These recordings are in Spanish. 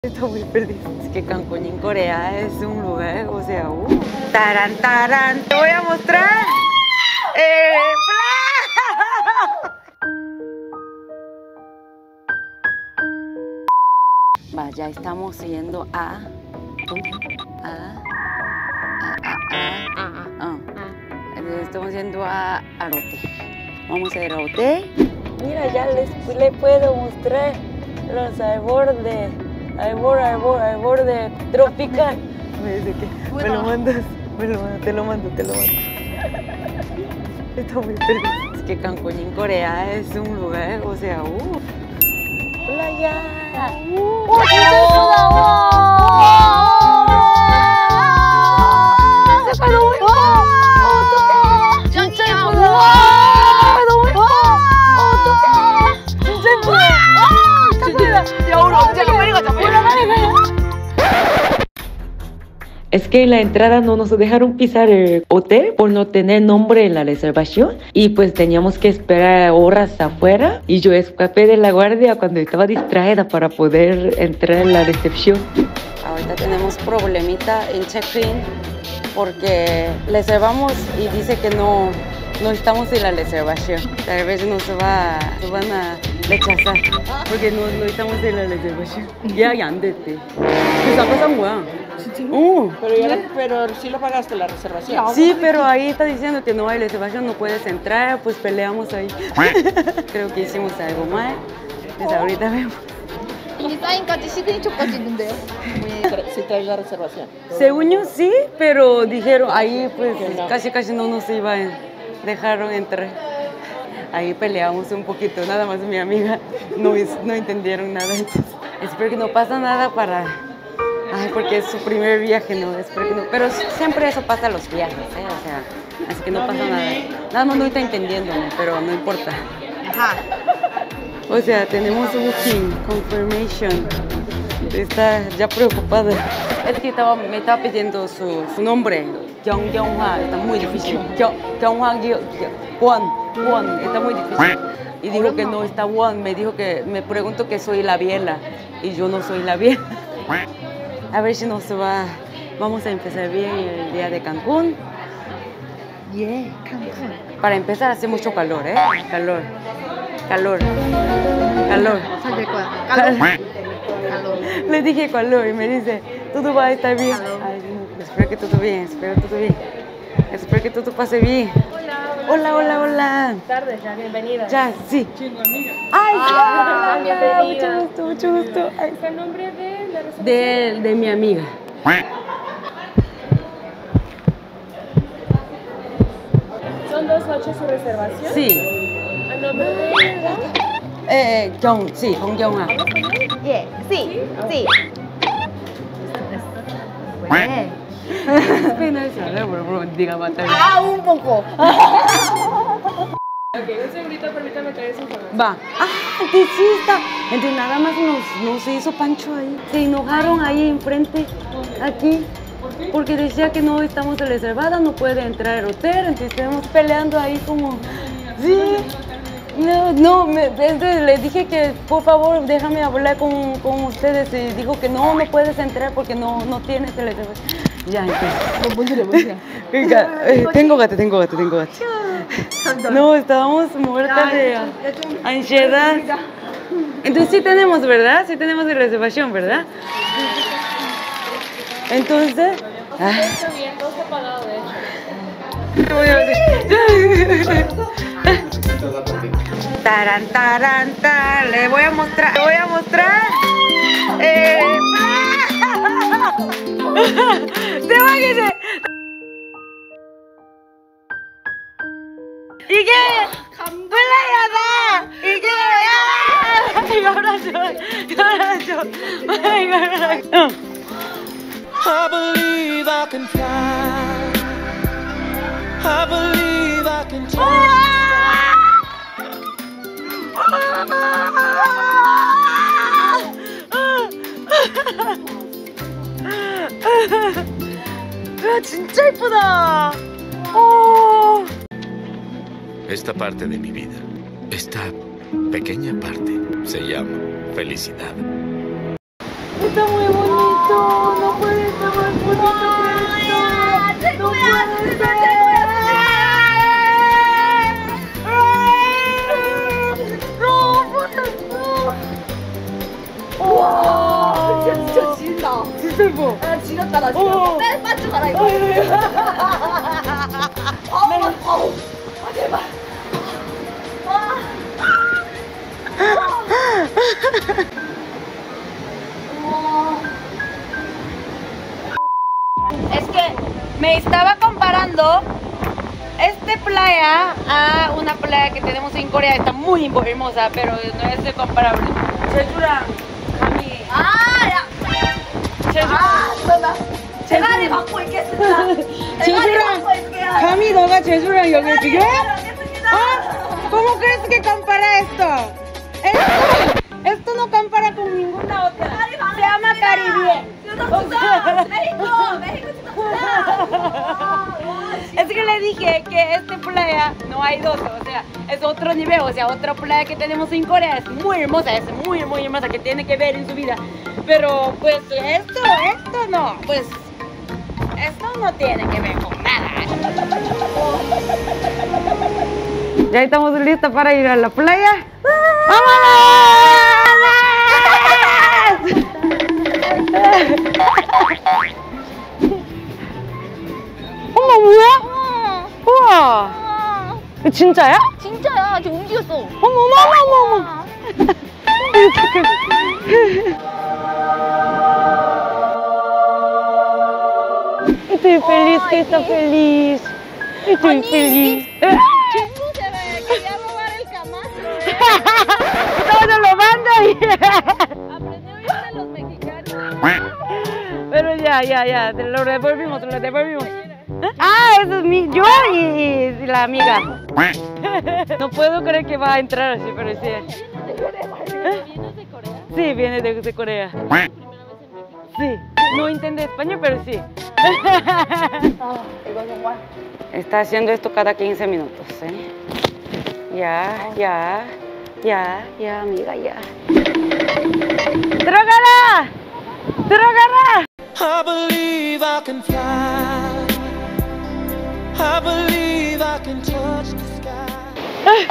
Estoy muy feliz. Es que Cancún en Corea es un lugar, o sea, taran, taran. Te voy a mostrar. Va, ya estamos yendo a... Estamos yendo a Arote. Vamos a ir a Arote. Mira, ya le puedo mostrar los arbor de tropical. Me dice que me lo mandas, te lo mando. Estoy muy feliz. Es que Cancún en Corea es un lugar, o sea, playa. 진짜 예쁘다. 색깔 너무 예뻐. 어떡해. 진짜 예쁘다. 너무 예뻐. 어떡해. 진짜 예쁘다. 야, 우리 언제 빨리 가자. 빨리 가. Es que en la entrada no nos dejaron pisar el hotel por no tener nombre en la reservación y pues teníamos que esperar horas afuera y yo escapé de la guardia cuando estaba distraída para poder entrar en la recepción. Ahorita tenemos problemita en check-in porque reservamos y dice que no estamos en la reservación. Tal vez nos van a rechazar porque no estamos en la reservación. 예약이 안 됐대. 그래서 아까 산 거야. Pero sí lo pagaste la reservación. Sí, pero ahí está diciendo que no hay reservación, no puedes entrar, pues peleamos ahí. Creo que hicimos algo mal, pues ahorita vemos. 이 사인까지 시그니처까지 있는데요. Sí traes la reservación. Según yo sí, pero dijeron ahí pues casi no nos iban, dejaron entrar. Ahí peleamos un poquito, nada más mi amiga no entendieron nada. Entonces, espero que no pasa nada para... Ay, porque es su primer viaje, ¿no? Espero que no. Pero siempre eso pasa a los viajes, ¿eh? O sea, así que no pasa nada. Nada más no está entendiendo, ¿no? Pero no importa. Ajá. O sea, tenemos un booking confirmation. Está ya preocupada. Es que me estaba pidiendo su nombre. Kyunghwa, está muy difícil. Kyunghwa Won, está muy difícil. Y dijo que no está Won. Me preguntó que soy la Biela. Y yo no soy la Biela. A ver si vamos a empezar bien el día de Cancún. Cancún. Para empezar hace mucho calor, ¿eh? Calor. 잘 될 거야. calor. Le dije calor y me dice, todo va a estar bien. Ay, espero que todo bien. Espero que todo pase bien. Hola. Buenas tardes, ya, bienvenida. Ya, sí. Ay, bienvenida. Mucho gusto. Ay. ¿Es el nombre de la reservación? De mi amiga. ¿Son 2 noches su reservación? Sí. ¿A nombre de ella? Sí, Kyunghwa. 예, sí. Español sabe, bro, diga mata. un poco. Ok, un segundito, permítame traer su información. Va. Que sí está. Entonces nada más nos hizo Pancho ahí. Se enojaron ahí enfrente, aquí. Porque decía que no estamos reservadas, no puede entrar al hotel. Entonces estamos peleando ahí como... Sí. Entonces le dije que por favor déjame hablar con ustedes. Y dijo que no puedes entrar porque no tienes reservación. Ya, entonces. Tengo gato. No, estábamos muertas de ansiedad. Entonces sí tenemos, ¿verdad? Sí tenemos reservación, ¿verdad? Entonces... Está bien, todo está pagado, de hecho. Taran, le voy a mostrar. 대박이지? 이게 플레이어다! 이게 열어줘. I believe I can fly. I believe I can 야, 진짜 예쁘다. Esta parte de mi vida, esta pequeña parte, se llama felicidad. Está muy bonito. No puede estar más bonito que esto. No puede ser. 와, 진짜 지린다. 진짜 예뻐. 나 지렸다, 나 지금. 빨리 빠져가라, 이거. 아우. 아, 제발. 와. Es que me estaba comparando esta playa a una playa que tenemos en Corea. Está muy hermosa, pero no es comparable. 제주랑 감이. 아, 야. 아, 나 대가리 받고 있겠습니다. 대가리 받고 있게요. 감이 너가 제주랑 여기 지금? 알겠습니다. ¿Cómo crees que compara esto? Esto no compara con ninguna otra. Se llama Caribe. México, Es que le dije que esta playa no hay dos, o sea, es otro nivel, o sea, otra playa que tenemos en Corea es muy hermosa, que tiene que ver en su vida. Pero pues esto no, pues esto no tiene que ver con nada. Ya estamos listos para ir a la playa. ¡Vámonos! 어머 뭐야? 우와 진짜야? 진짜야, 지금 움직였어. 어머 Estoy feliz que está feliz. Estoy feliz. Escúchame, quería robar el camazo. Estamos robando ahí. Aprendió bien de los mexicanos. Pero ya, lo devolvimos. Ah, eso es yo y la amiga. No puedo creer que va a entrar así, pero sí. ¿Vienes de Corea? Sí, viene de Corea. ¿Primera vez en México? Sí, no entiende español, pero sí. Está haciendo esto cada 15 minutos, ¿eh? Ya, amiga, ya. ¡Trágala! I believe I can fly. I believe I can touch the sky.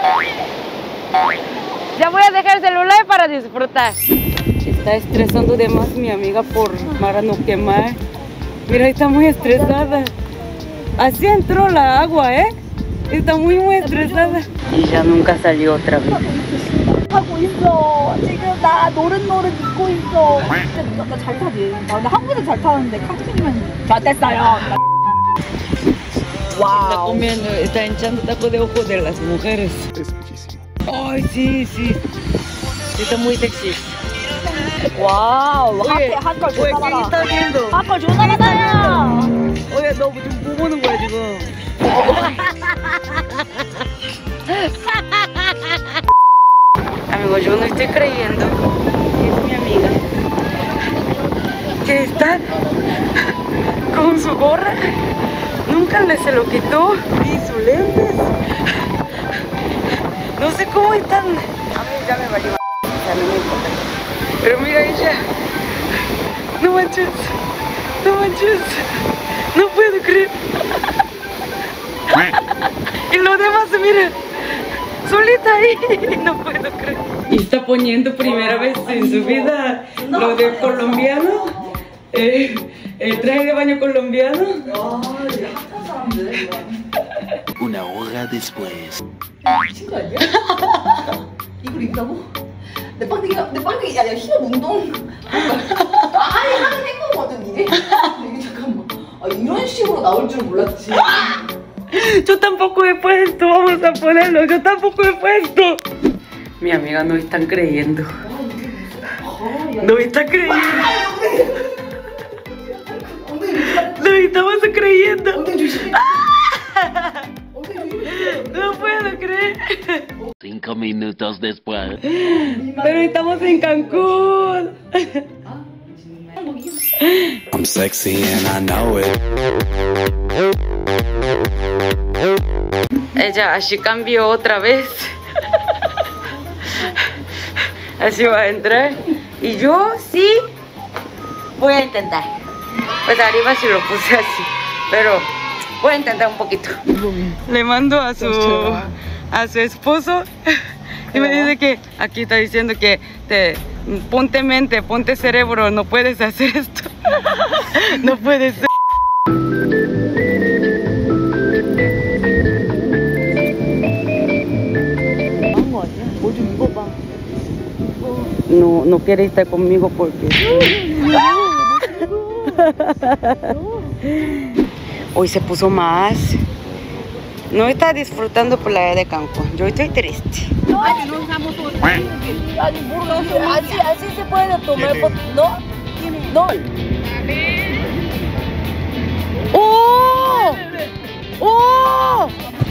Ya voy a dejar el celular para disfrutar. Está estresando de más mi amiga para no quemar. Mira, está muy estresada. Así entró la agua, ¿eh? Está muy estresada. Y ya nunca salió otra vez. 하고 있어. 지금 나 노릇노릇 입고 있어. 나 잘 타지. 나 한국에서 잘 타는데 캄핑이면 좋았댔어요. Está comiendo, está hinchando taco de ojo de las mujeres. Es bellísimo. Ay, sí. Está muy sexy. 와우. Oye, 한걸 ¿quién 존나 está viendo? 한걸 존나 많아요. Oye, no, 지금 뭐 보는 거야 지금? Amigos, yo no estoy creyendo que es mi amiga que está con su gorra, nunca se lo quitó, y sus lentes. No sé cómo están. A mí ya me valió, ya no me importa. Pero mira ella, no manches, no puedo creer. Y los demás, mira, solita ahí, no puedo creer. Y está poniendo primera vez en su vida lo de colombiano, el traje de baño colombiano. Una hora después. 이걸 입다고? 내 빵댕이 아니야 힙업 운동 아니 하는 행동거든 이게? 이게 잠깐만 이런 식으로 나올 줄 몰랐지. Yo tampoco he puesto, vamos a ponerlo, yo tampoco he puesto. Mi amiga no están creyendo. No está creyendo. No estamos creyendo. No puedo creer. 5 minutos después. Pero estamos en Cancún. I'm sexy and I know it. Ella así cambió otra vez. Así va a entrar. Y yo sí Voy a intentar. Pues arriba sí lo puse así, pero voy a intentar un poquito. Le mando a su esposo y me dice que aquí está diciendo que ponte mente, ponte cerebro, no puedes hacer esto. No puedes ser. No quiere estar conmigo porque hoy se puso más. No está disfrutando playa de Cancún. Yo estoy triste. Así se puede tomar, ¿no? No. ¡Oh! ¡Oh!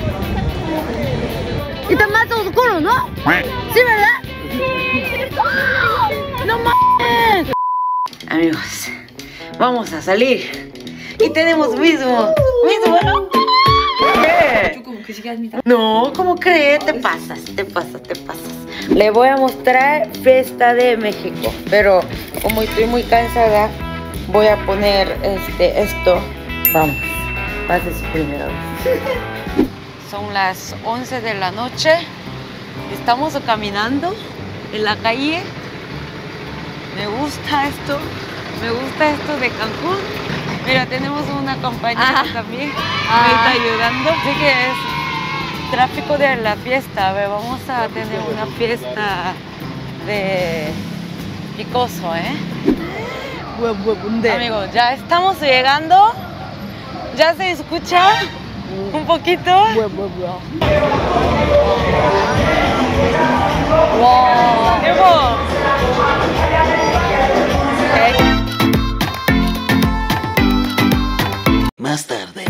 Está más oscuro, ¿no? Sí, ¿verdad? ¡No mames! Amigos, vamos a salir. Y tenemos mismo. ¿Qué? No, ¿cómo crees? Te pasas. Le voy a mostrar Fiesta de México, pero como estoy muy cansada, voy a poner esto. Vamos, pásese primero. Son las 11 de la noche. Estamos caminando en la calle. Me gusta esto de Cancún. Mira, tenemos una compañera también me está ayudando. Así que es tráfico de la fiesta. A ver, vamos a tener una fiesta de picoso, Amigos, ya estamos llegando. ¿Ya se escucha un poquito? ¡Wow! Más tarde.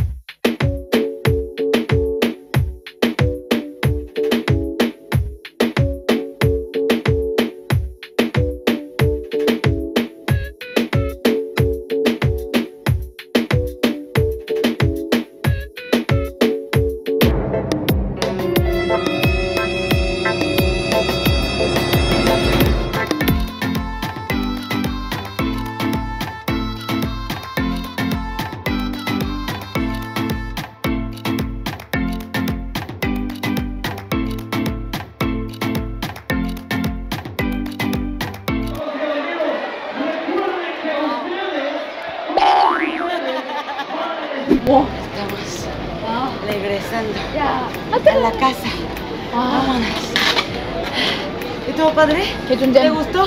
Estamos regresando a la casa. Vámonos. ¿Estuvo padre? ¿Te gustó?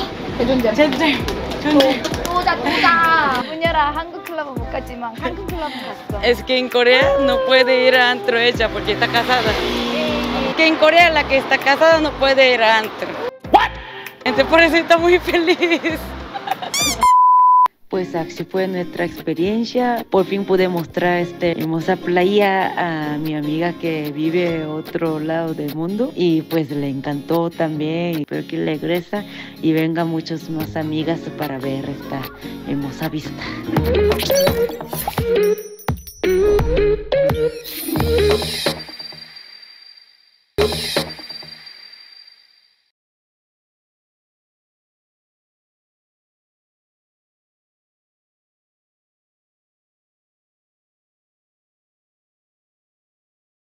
문열아 한국 클럽은 못 갔지만 한국 클럽은 갔어. Es que en Corea no puede ir a antro ella porque está casada. Que en Corea la que está casada no puede ir a antro. Entonces por eso está muy feliz. Pues así fue nuestra experiencia. Por fin pude mostrar esta hermosa playa a mi amiga que vive a otro lado del mundo. Y pues le encantó también. Espero que regresa y vengan muchas más amigas para ver esta hermosa vista.